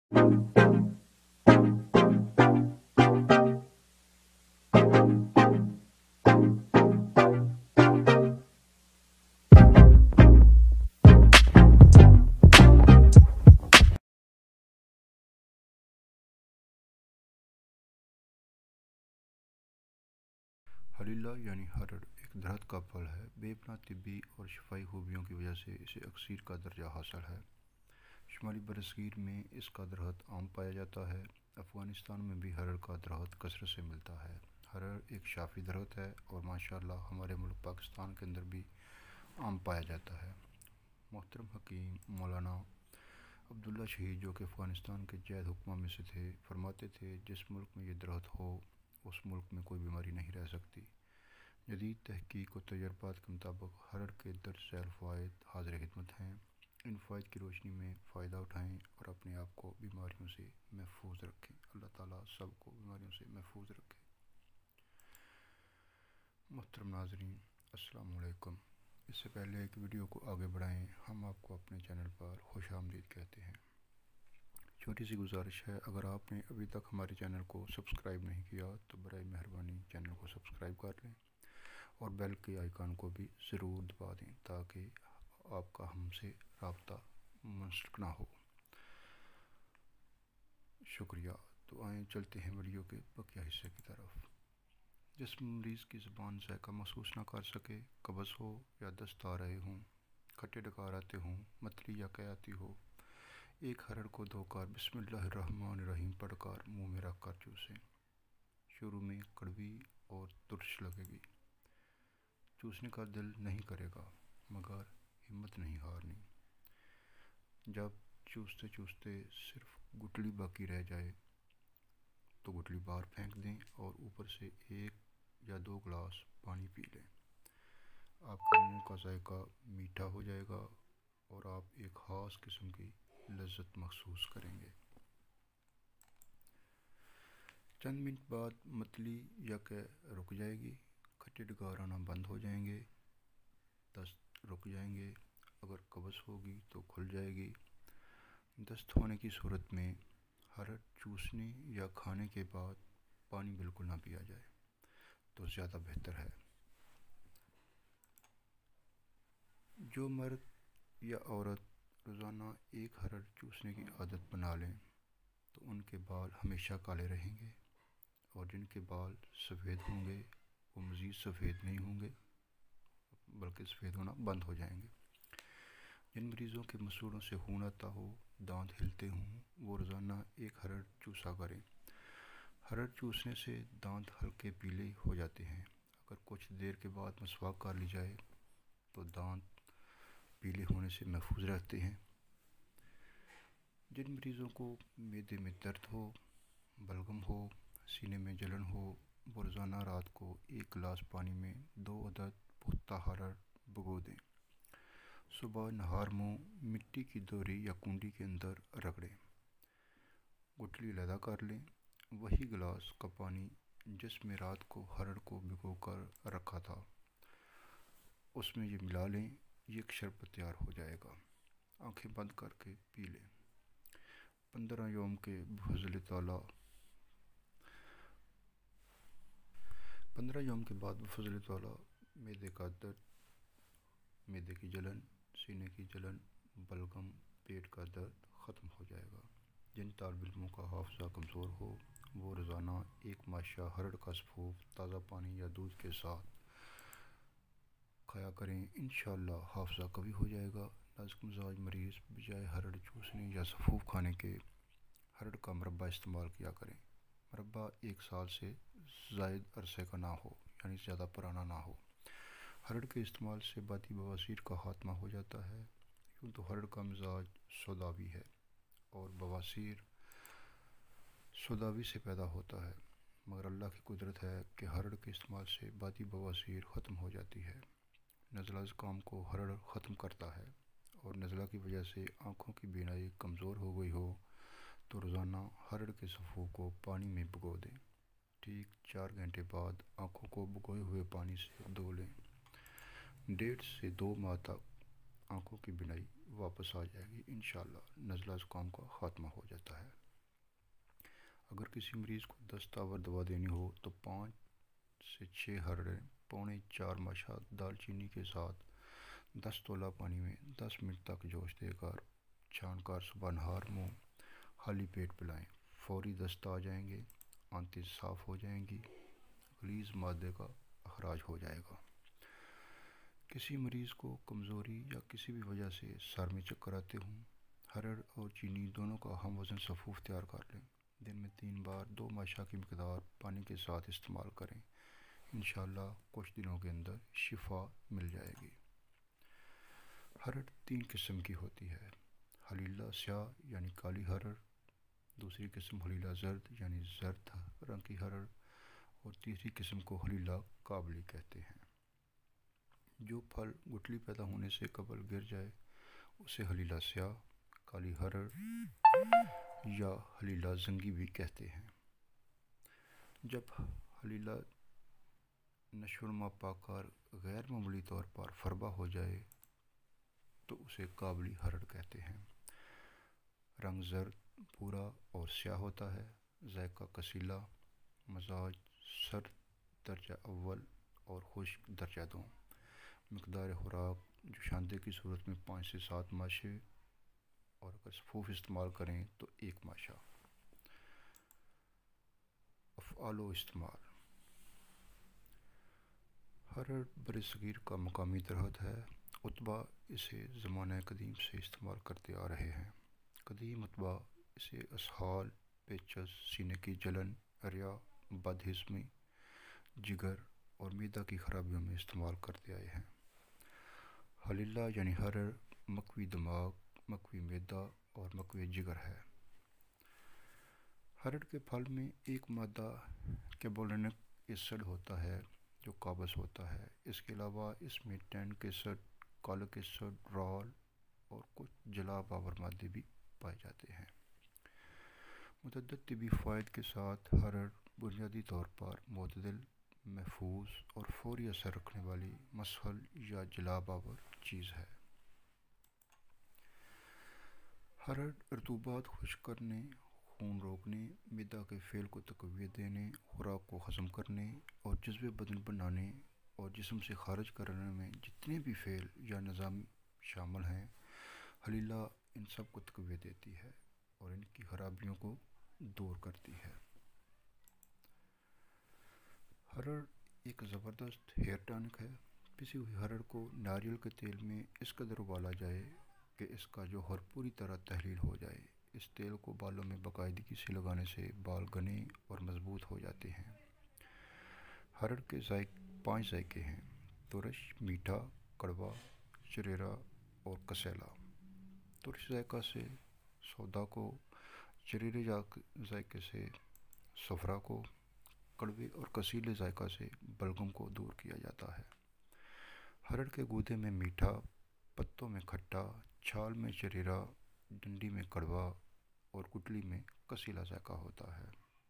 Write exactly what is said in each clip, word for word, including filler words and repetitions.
حلیلہ یعنی ہرڑ ایک درخت کا پھل ہے۔ بے پناہ طبی اور شفائی خوبیوں کی وجہ سے اسے اکسیر کا درجہ حاصل ہے۔ شمالی برصغیر میں اس کا درخت عام پایا جاتا ہے۔ افغانستان میں بھی ہرڑ کا درخت کثرت سے ملتا ہے۔ ہرڑ ایک شافی درخت ہے اور ماشاءاللہ ہمارے ملک پاکستان کے اندر بھی عام پایا جاتا ہے۔ محترم حکیم مولانا عبداللہ شہید، جو کہ افغانستان کے جید حکماں میں سے تھے، فرماتے تھے جس ملک میں یہ درخت ہو اس ملک میں کوئی بیماری نہیں رہ سکتی۔ جدید تحقیق و تجربات کے مطابق ہرڑ کے درج ذیل فوائد حاضر خدمت ہیں۔ ان فوائد کی روشنی میں فائدہ اٹھائیں اور اپنے آپ کو بیماریوں سے محفوظ رکھیں۔ اللہ تعالیٰ سب کو بیماریوں سے محفوظ رکھے۔ محترم ناظرین، السلام علیکم۔ اس سے پہلے ایک ویڈیو کو آگے بڑھائیں، ہم آپ کو اپنے چینل پر خوش آمدید کہتے ہیں۔ چھوٹی سی گزارش ہے، اگر آپ نے ابھی تک ہمارے چینل کو سبسکرائب نہیں کیا تو برائے مہربانی چینل کو سبسکرائب کر لیں اور بیل کے آئیکن کو بھی ضرور دبا دیں تاکہ آپ کا ہم سے رابطہ منسلک نہ ہو۔ شکریہ۔ تو آئیں چلتے ہیں ویڈیو کے بقیہ حصے کی طرف۔ جس مریض کی زبان ذائقہ محسوس نہ کر سکے، قبض ہو یا دست آ رہے ہوں، کھٹے ڈکار آتے ہوں، متلی یا قے آتی ہو، ایک ہرڑ کو دھو کر بسم اللہ الرحمن الرحیم پڑھ کر منہ میں رکھ کر چوسیں۔ شروع میں کڑوی اور ترش لگے گی، چوسنے کا دل نہیں کرے گا، مگر ہمت نہیں ہارنی۔ جب چوستے چوستے صرف گٹلی باقی رہ جائے تو گٹلی باہر پھینک دیں اور اوپر سے ایک یا دو گلاس پانی پی لیں۔ آپ کے منہ کا ذائقہ میٹھا ہو جائے گا اور آپ ایک خاص قسم کی لذت محسوس کریں گے۔ چند منٹ بعد متلی یا قے رک جائے گی، کھٹے ڈکار آنا بند ہو جائیں گے، دست رک جائیں گے۔ اگر قبض ہوگی تو کھل جائے گی۔ دست ہونے کی صورت میں ہرڑ چوسنے یا کھانے کے بعد پانی بالکل نہ پیا جائے تو زیادہ بہتر ہے۔ جو مرد یا عورت روزانہ ایک ہرڑ چوسنے کی عادت بنا لیں تو ان کے بال ہمیشہ کالے رہیں گے اور جن کے بال سفید ہوں گے وہ مزید سفید نہیں ہوں گے بلکہ سفید ہونا بند ہو جائیں گے۔ جن مریضوں کے مسوڑوں سے خون آتا ہو، دانت ہلتے ہوں، وہ روزانہ ایک ہرڑ چوسا کریں۔ ہرڑ چوسنے سے دانت ہلکے پیلے ہو جاتے ہیں۔ اگر کچھ دیر کے بعد مسواک کر لی جائے تو دانت پیلے ہونے سے محفوظ رہتے ہیں۔ جن مریضوں کو معدے میں درد ہو، بلغم ہو، سینے میں جلن ہو، وہ روزانہ رات کو ایک گلاس پانی میں دو عدد پختہ ہرڑ بھگو دیں۔ صبح نہار منہ مٹی کی دوری یا کنڈی کے اندر رگڑیں، گٹلی علیحدہ کر لیں۔ وہی گلاس کا پانی جس میں رات کو ہرڑ کو بھگو کر رکھا تھا اس میں یہ ملا لیں، یہ ایک شربت تیار ہو جائے گا۔ آنکھیں بند کر کے پی لیں۔ پندرہ یوم کے بفضل تعالیٰ پندرہ یوم کے بعد بفضل تعالیٰ معدے کا درد، معدے کی جلن، سینے کی جلن، بلغم، پیٹ کا درد ختم ہو جائے گا۔ جن طالب علموں کا حافظہ کمزور ہو وہ روزانہ ایک ماشا ہرڑ کا سفوف تازہ پانی یا دودھ کے ساتھ کھایا کریں، انشاءاللہ حافظہ قوی ہو جائے گا۔ نازک مزاج مریض بجائے ہرڑ چوسنے یا سفوف کھانے کے ہرڑ کا مربع استعمال کیا کریں۔ مربع ایک سال سے زائد عرصے کا نہ ہو، یعنی زیادہ پرانا نہ ہو۔ ہرڑ کے استعمال سے باطی بواسیر کا خاتمہ ہو جاتا ہے، کیوں تو ہرڑ کا مزاج سوداوی ہے اور بواسیر سوداوی سے پیدا ہوتا ہے، مگر اللہ کی قدرت ہے کہ ہرڑ کے استعمال سے باطی بواسیر ختم ہو جاتی ہے۔ نزلہ زکام کو ہرڑ ختم کرتا ہے اور نزلہ کی وجہ سے آنکھوں کی بینائی کمزور ہو گئی ہو تو روزانہ ہرڑ کے سفوف کو پانی میں بھگو دیں۔ ٹھیک چار گھنٹے بعد آنکھوں کو بھگوئے ہوئے پانی سے دھو لیں۔ ڈیڑھ سے دو ماہ تک آنکھوں کی بینائی واپس آ جائے گی، انشاءاللہ نزلہ زکام کا خاتمہ ہو جاتا ہے۔ اگر کسی مریض کو دستاور دوا دینی ہو تو پانچ سے چھ ہرڑیں پونے چار ماشا دال چینی کے ساتھ دس تولہ پانی میں دس منٹ تک جوش دے کر چھان کر صبح نہار منہ خالی پیٹ پلائیں۔ فوری دست آ جائیں گے، آنتیں صاف ہو جائیں گی، غلیظ مادے کا اخراج ہو جائے گا۔ کسی مریض کو کمزوری یا کسی بھی وجہ سے سر میں چکر آتے ہوں، ہرڑ اور چینی دونوں کا ہم وزن سفوف تیار کر لیں۔ دن میں تین بار دو ماشا کی مقدار پانی کے ساتھ استعمال کریں۔ انشاءاللہ کچھ دنوں کے اندر شفا مل جائے گی۔ ہرڑ تین قسم کی ہوتی ہے: ہلیلہ سیاہ یعنی کالی ہرڑ، دوسری قسم ہلیلہ زرد یعنی زرد رنگ کی ہرڑ، اور تیسری قسم کو ہلیلہ کابلی کہتے ہیں۔ جو پھل گٹلی پیدا ہونے سے قبل گر جائے اسے ہلیلہ سیاہ، کالی ہرڑ یا ہلیلہ زنگی بھی کہتے ہیں۔ جب ہلیلہ نشوونما پا کر غیر معمولی طور پر فربا ہو جائے تو اسے کابلی ہرڑ کہتے ہیں۔ رنگ زرد، بھورا اور سیاہ ہوتا ہے، ذائقہ کسیلا، مزاج سرد درجہ اول اور خشک درجہ دو، مقدار خوراک جوشاندے کی صورت میں پانچ سے سات ماشے اور اگر سفوف استعمال کریں تو ایک ماشا۔ افعال و استعمال: ہرڑ برصغیر کا مقامی درخت ہے۔ اتباع اسے زمانہ قدیم سے استعمال کرتے آ رہے ہیں۔ قدیم اتباع اسے اسہال، پیچس، سینے کی جلن، ریا، بد ہضمی، جگر اور معدہ کی خرابیوں میں استعمال کرتے آئے ہیں۔ ہلیلہ یعنی ہرڑ مکوی دماغ، مکوی معدہ اور مکوی جگر ہے۔ ہرڑ کے پھل میں ایک مادہ کیبولینک ایسڈ ہوتا ہے جو قابض ہوتا ہے۔ اس کے علاوہ اس میں ٹینک ایسڈ، کالک ایسڈ، رال اور کچھ جلا آور مادے بھی پائے جاتے ہیں۔ متعدد طبی فوائد کے ساتھ ہرڑ بنیادی طور پر معتدل، محفوظ اور فوری اثر رکھنے والی مسحل یا جلاب آور چیز ہے۔ ہرڑ رطوبات خشک کرنے، خون روکنے، معدہ کے فعل کو تقویت دینے، خوراک کو ہضم کرنے اور جذب بدن بنانے اور جسم سے خارج کرنے میں جتنے بھی فعل یا نظام شامل ہیں، ہلیلہ ان سب کو تقویت دیتی ہے اور ان کی خرابیوں کو دور کرتی ہے۔ ہرڑ ایک زبردست ہیئر ٹانک ہے۔ پسی ہوئی ہرڑ کو ناریل کے تیل میں اس قدر ابالا جائے کہ اس کا جوہر پوری طرح تحلیل ہو جائے۔ اس تیل کو بالوں میں باقاعدگی سے لگانے سے بال گھنے اور مضبوط ہو جاتے ہیں۔ ہرڑ کے ذائق پانچ ذائقے ہیں: ترش، میٹھا، کڑوا، چریرا اور کسیلا۔ ترش ذائقہ سے سودا کو، چریرے ذائقے سے صفرا کو، کڑوے اور کسیلے ذائقہ سے بلغم کو دور کیا جاتا ہے۔ ہرڑ کے گودے میں میٹھا، پتوں میں کھٹا، چھال میں چریرا، ڈنڈی میں کڑوا اور گٹلی میں کسیلا ذائقہ ہوتا ہے۔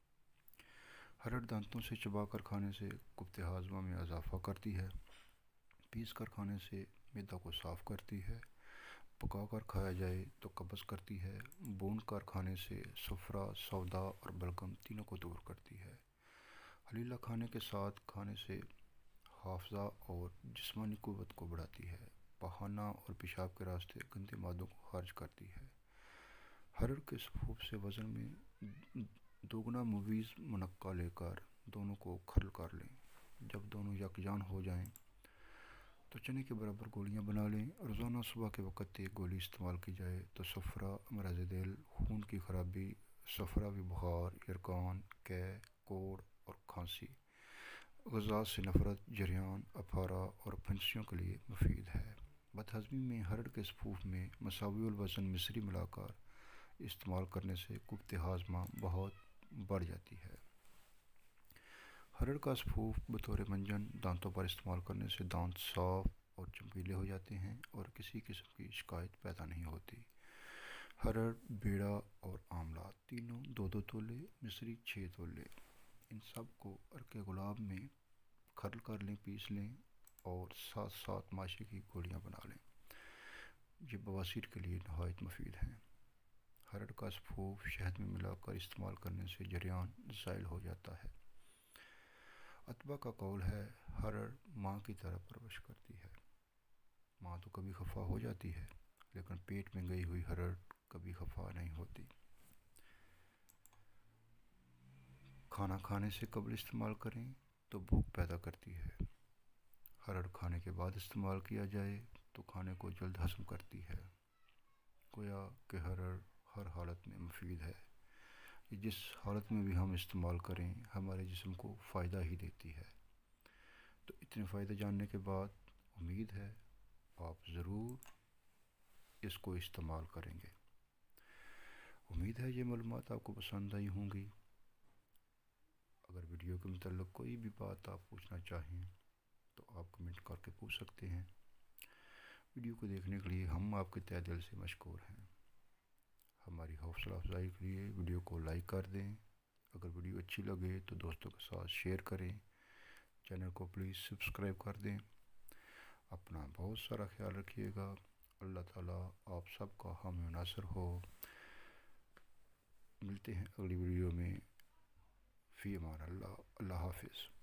ہرڑ دانتوں سے چبا کر کھانے سے قوت ہاضمہ میں اضافہ کرتی ہے۔ پیس کر کھانے سے معدہ کو صاف کرتی ہے۔ پکا کر کھایا جائے تو قبض کرتی ہے۔ بھون کر کھانے سے صفرا، سودا اور بلغم تینوں کو دور کرتی ہے۔ ہلیلہ کھانے کے ساتھ کھانے سے حافظہ اور جسمانی قوت کو بڑھاتی ہے۔ پخانہ اور پیشاب کے راستے گندے مادوں کو خارج کرتی ہے۔ ہرڑ کے سفوف سے وزن میں دوگنا مویز منقع لے کر دونوں کو کھرل کر لیں۔ جب دونوں یکجان ہو جائیں تو چنے کے برابر گولیاں بنا لیں۔ روزانہ صبح کے وقت ایک گولی استعمال کی جائے تو صفرا، امراض دل، خون کی خرابی، صفراوی بخار، یرقان، قے، کوڑ اور کھانسی، غذا سے نفرت، جریان، افارہ اور پھنسیوں کے لیے مفید ہے۔ بد ہضمی میں ہرڑ کے سفوف میں مساوی الوزن مصری ملا کر استعمال کرنے سے قوت ہاضمہ بہت بڑھ جاتی ہے۔ ہرڑ کا سفوف بطور منجن دانتوں پر استعمال کرنے سے دانت صاف اور چمکیلے ہو جاتے ہیں اور کسی قسم کی شکایت پیدا نہیں ہوتی۔ ہرڑ، بیڑا اور آملہ تینوں دو دو تولے، مصری چھ تولے، ان سب کو عرق گلاب میں کھرل کر لیں، پیس لیں اور سات سات ماشے کی گولیاں بنا لیں۔ یہ بواسیر کے لیے نہایت مفید ہیں۔ ہرڑ کا سفوف شہد میں ملا کر استعمال کرنے سے جریان زائل ہو جاتا ہے۔ اتباع کا قول ہے ہرڑ ماں کی طرح پرورش کرتی ہے۔ ماں تو کبھی خفا ہو جاتی ہے لیکن پیٹ میں گئی ہوئی ہرڑ کبھی خفا نہیں ہوتی۔ کھانا کھانے سے قبل استعمال کریں تو بھوک پیدا کرتی ہے۔ ہرڑ کھانے کے بعد استعمال کیا جائے تو کھانے کو جلد ہضم کرتی ہے۔ گویا کہ ہرڑ ہر حالت میں مفید ہے۔ یہ جس حالت میں بھی ہم استعمال کریں ہمارے جسم کو فائدہ ہی دیتی ہے۔ تو اتنے فائدے جاننے کے بعد امید ہے آپ ضرور اس کو استعمال کریں گے۔ امید ہے یہ معلومات آپ کو پسند آئی ہوں گی۔ اگر ویڈیو کے متعلق کوئی بھی بات آپ پوچھنا چاہیں تو آپ کمنٹ کر کے پوچھ سکتے ہیں۔ ویڈیو کو دیکھنے کے لیے ہم آپ کے تہہ دل سے مشکور ہیں۔ ہماری حوصلہ افزائی کے لیے ویڈیو کو لائک کر دیں۔ اگر ویڈیو اچھی لگے تو دوستوں کے ساتھ شیئر کریں۔ چینل کو پلیز سبسکرائب کر دیں۔ اپنا بہت سارا خیال رکھیے گا۔ اللہ تعالیٰ آپ سب کا حامی و ناصر ہو۔ ملتے ہیں اگلی ویڈیو میں۔ فی امان اللہ۔ اللہ حافظ۔